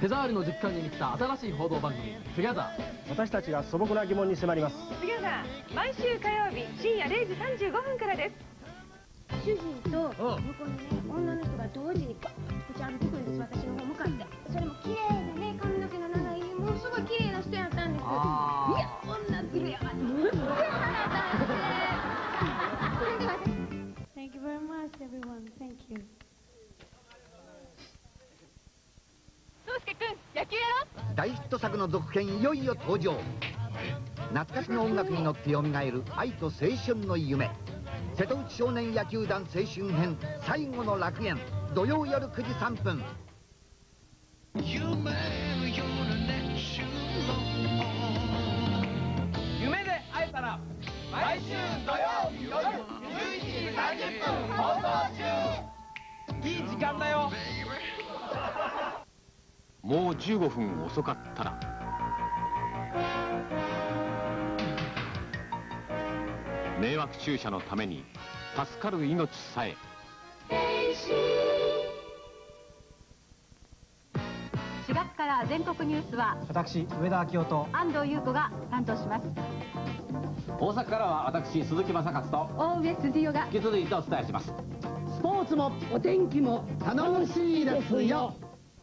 手触りの実感に満ちた新しい報道番組「トゥギャザー」。 私たちが素朴な疑問に迫ります。 トゥギャザー、毎週火曜日深夜0時35分からです。 主人と向こうにね、女の人が同時にバッと口歩いてくるんです、私の方向かって。それも綺麗でね、髪の毛の長いものすごい綺麗な人やったんです。いや、女ずるやわってものすごい花やったんですね。Thank you very much, everyone. Thank you. 宗介くん、野球やろう。 大ヒット作の続編いよいよ登場。懐かしの音楽に乗って蘇る愛と青春の夢。瀬戸内少年野球団青春編最後の楽園、土曜夜9時3分。 夢で会えたら毎週土曜日夜11時30分放送中。いい時間だよ。 もう15分遅かったら迷惑駐車のために助かる命さえ。 4月から全国ニュースは私上田明夫と安藤優子が担当します。 大阪からは私鈴木正勝と大上辻代が引き続いてお伝えします。 スポーツもお天気も楽しいですよ。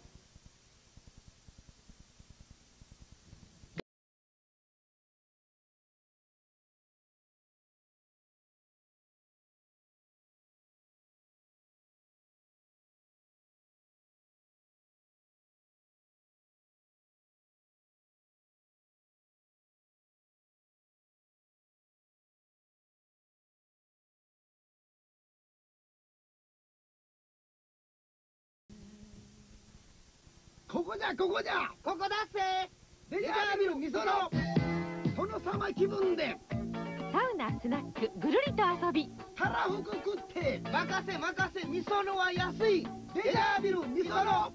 ここじゃここじゃ、ここだっせ。レジャービルみその殿様気分でサウナスナックぐるりと遊び、 たらふく食って任せ任せみそのは安い。レジャービルみその。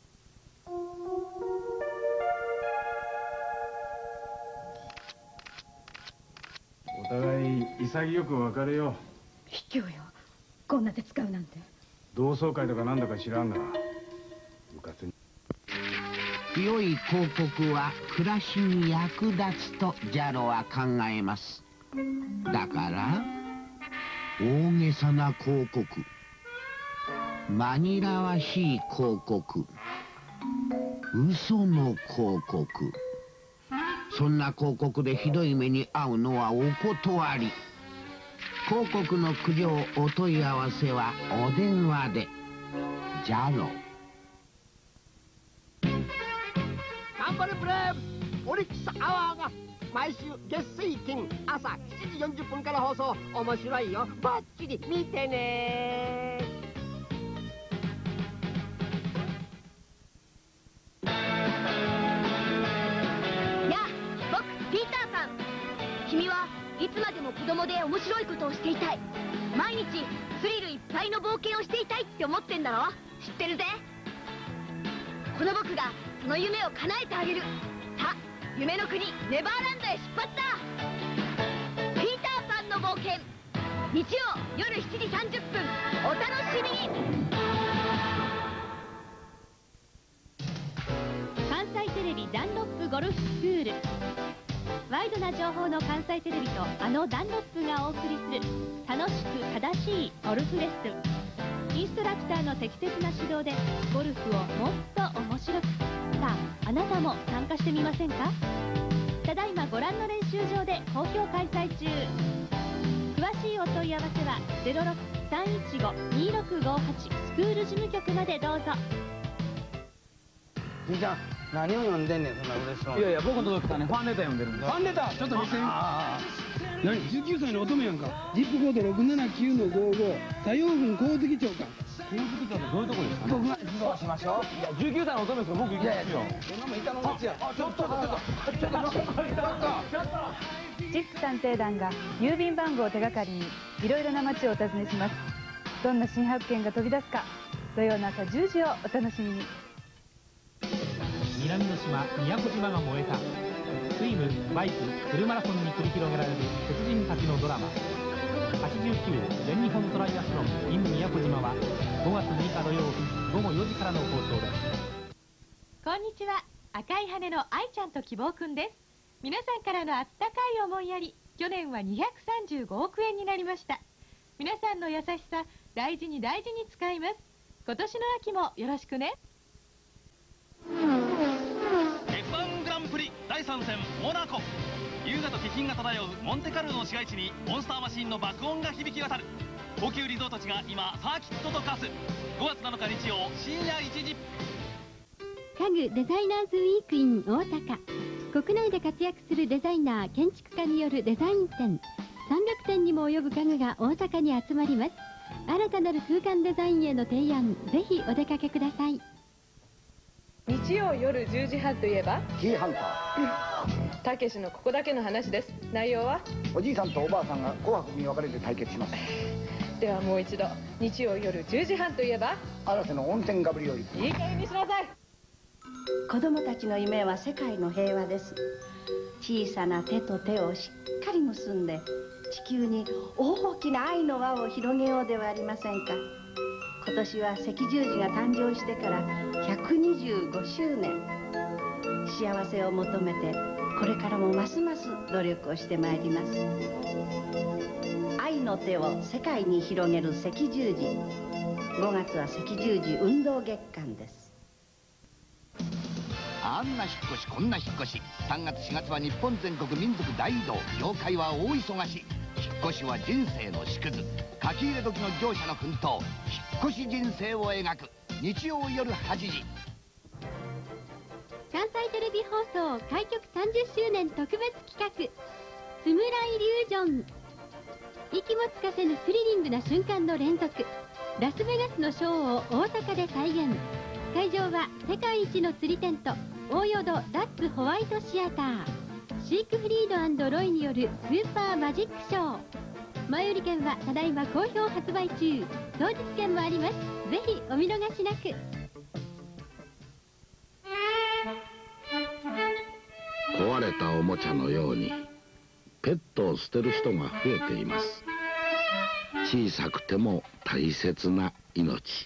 お互い潔く別れよう。 卑怯よ、こんな手使うなんて。 同窓会とかなんだか知らんが部活に。 良い広告は暮らしに役立つとジャロは考えます。だから大げさな広告、紛らわしい広告、嘘の広告、そんな広告でひどい目に遭うのはお断り。広告の苦情お問い合わせはお電話で。ジャロ。 頑張れブレーブス、オリックスアワーが毎週月水金朝7時40分から放送。面白いよ、バッチリ見てね。 やあ、僕ピーターパン。君はいつまでも子供で面白いことをしていたい。毎日スリルいっぱいの冒険をしていたいって思ってんだろ。知ってるぜ。この僕がその夢を叶えてあげる。さあ、夢の国ネバーランドへ出発だ。ピーターパンの冒険、日曜夜7時30分お楽しみに。 関西テレビダンロップゴルフスクール。ワイドな情報の関西テレビとあのダンロップがお送りする楽しく正しいゴルフレッスン。インストラクターの適切な指導でゴルフをもっと面白く。さあ、あなたも参加してみませんか。ただいまご覧の練習場で好評開催中。詳しいお問い合わせは 06-315-2658 スクール事務局までどうぞ。 じいちゃん、何を読んでんねん、そんな嬉しそう。 いやいや、僕の時からね、ファンレター読んでるんです。 ファンレターちょっと見せて。 何、19歳の乙女やんか。ジップコード679-55多様軍光月長官。 光月長ってどういうとこですかね。 僕が指導しましょう。 いや、19歳の乙女ですよ。僕行きますよ。 そんなもん板の町や。 ちょっとジップ探偵団が郵便番号を手がかりにいろいろな街をお訪ねします。どんな新発見が飛び出すか、土曜の朝10時をお楽しみに。 南の島宮古島が燃えた。スイム、バイク、フルマラソンに繰り広げられる鉄人たちのドラマ。89全日本トライアスロン in 宮古島は5月6日土曜日午後4時からの放送です。 こんにちは。赤い羽の愛ちゃんと希望くんです。皆さんからのあったかい思いやり、去年は235億円になりました。皆さんの優しさ、大事に大事に使います。今年の秋もよろしくね。 F1 グランプリ第3戦モナコ。優雅と気品が漂うモンテカルロの市街地にモンスターマシンの爆音が響き渡る。高級リゾート地が今サーキットと化す。5月7日日曜深夜1時。 家具デザイナーズウィークイン大阪。国内で活躍するデザイナー建築家によるデザイン展。300点にも及ぶ家具が大阪に集まります。新たなる空間デザインへの提案、ぜひお出かけください。 日曜夜10時半といえばキーハンタたけしのここだけの話です。内容はおじいさんとおばあさんが紅白に分かれて対決します。 ではもう一度、日曜夜10時半といえば嵐の温泉がぶりより。 いい加減にしなさい。 子供たちの夢は世界の平和です。小さな手と手をしっかり結んで地球に大きな愛の輪を広げようではありませんか。今年は赤十字が誕生してから125周年。幸せを求めてこれからもますます努力をしてまいります。愛の手を世界に広げる赤十字。5月は赤十字運動月間です。 あんな引っ越しこんな引っ越し。3月4月は日本全国民族大移動。業界は大忙し。引っ越しは人生の縮図。書き入れ時の業者の奮闘。引っ越し人生を描く。日曜夜8時。 関西テレビ放送開局30周年特別企画、スムライリュージョン。息もつかせぬスリリングな瞬間の連続。ラスベガスのショーを大阪で再現。会場は世界一の釣りテント大淀ダッツホワイトシアター。シークフリード&ロイによるスーパーマジックショー。前売り券はただいま好評発売中。当日券もあります。ぜひお見逃しなく。 壊れたおもちゃのようにペットを捨てる人が増えています。小さくても大切な命。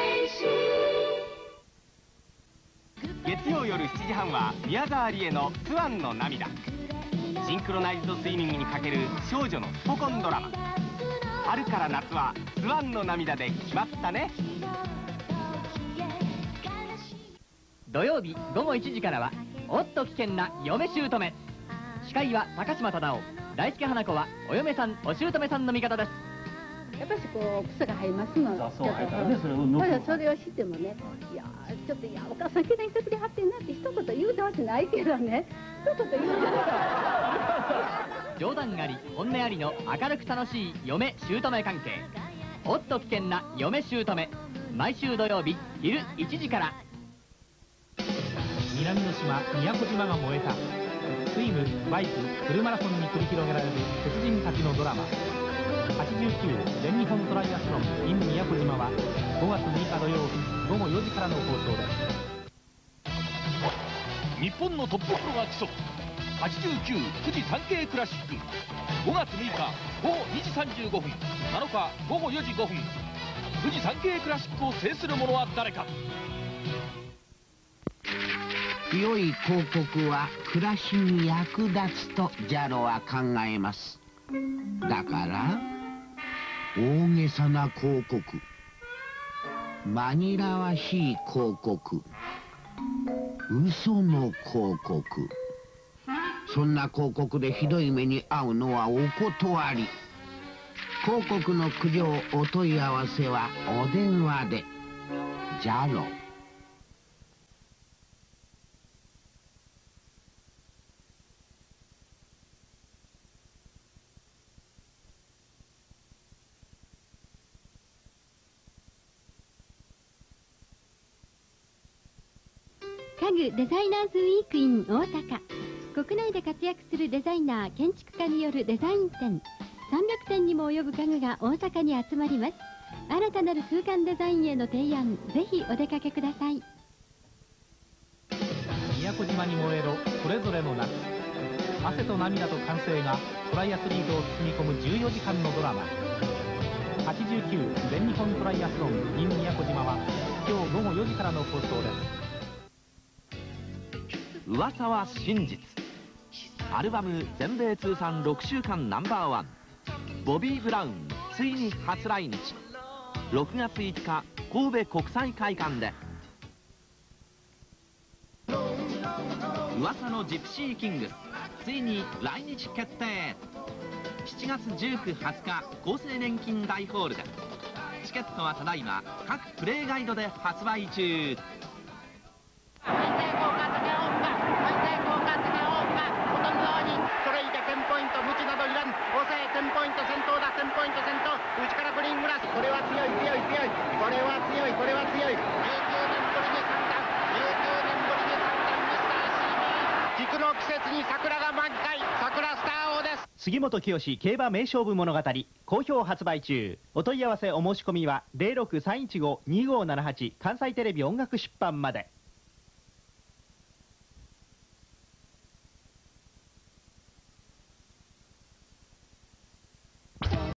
月曜夜7時半は宮沢りえの「スワンの涙」。シンクロナイズドスイミングにかける少女のスポコンドラマ。春から夏はスワンの涙で決まったね。 土曜日午後1時からはおっと危険な嫁姑。司会は高島忠夫。大輔花子はお嫁さんお姑さんの味方です。 やっぱしこう癖が入りますの。 そうやからね、 それを知ってもね、いやちょっとお母さん気にしてくれはってんなって一言言うてはしないけどね、一言言うて冗談あり本音ありの明るく楽しい嫁姑関係。おっと危険な嫁姑。毎週土曜日昼1時から。 南の島宮古島が燃えた。スイムバイクフルマラソンに繰り広げられる鉄人たちのドラマ。89全日本トライアスロン in 宮古島は5月6日土曜日午後4時からの放送です。 日本のトッププロが競う89富士山系クラシック。5月6日午後2時35分、7日午後4時5分。富士山系クラシックを制する者は誰か。 良い広告は暮らしに役立つとジャロは考えます。だから大げさな広告、紛らわしい広告、嘘の広告、そんな広告でひどい目に遭うのはお断り。広告の苦情お問い合わせはお電話で。ジャロ。 家具デザイナーズウィークイン大阪。国内で活躍するデザイナー建築家によるデザイン展。300点にも及ぶ家具が大阪に集まります。新たなる空間デザインへの提案、ぜひお出かけください。 宮古島に燃えろそれぞれの夏。汗と涙と歓声がトライアスリートを包み込む14時間のドラマ。89全日本トライアスロン in 宮古島は今日午後4時からの放送です。 噂は真実。アルバム全米通算6週間ナンバーワン、ボビー・ブラウンついに初来日。6月5日神戸国際会館で。噂のジプシーキングスついに来日決定。7月19、20日厚生年金大ホールで。チケットはただいま各プレイガイドで発売中。 内からグリーングラス、これは強い強い強い、これは強い、これは強い。19年ぶりに3段、19年ぶりに3段、ミスター CB。 菊の季節に桜が満開、桜スター王です。 杉本清競馬名勝負物語好評発売中。お問い合わせお申し込みは 06-315-2578 関西テレビ音楽出版まで。